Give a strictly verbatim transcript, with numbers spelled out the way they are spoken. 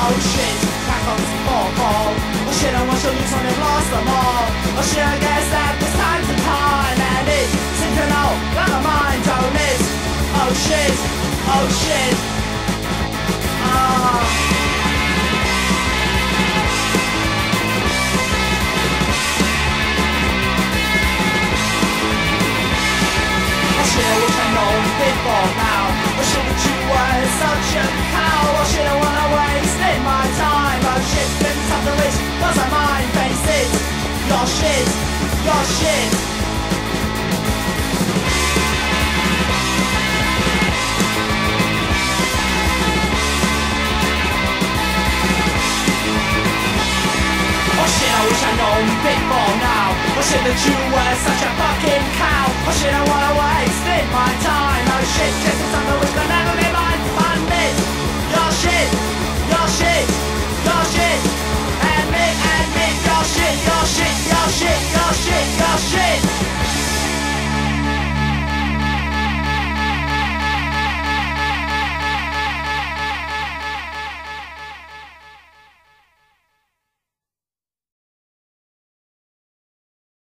Oh shit, back on to football. Oh shit, I want to show you something, lost them all. Oh shit, I guess that this time's the time. And it seems to know, got my mind, don't it? Oh shit, oh shit. Ah. I wish I'd known before now. Oh shit, that you were such a cow. Oh shit, I wanna waste in my time. Oh shit, didn't have to wish, was I mine? Face it, your shit, your shit. Oh shit, I wish I'd known before now. Oh shit, that you were such a fucking cow. Oh shit, I wanna waste in my time. Oh shit, just something which can never be mine. Find it, your shit, your shit.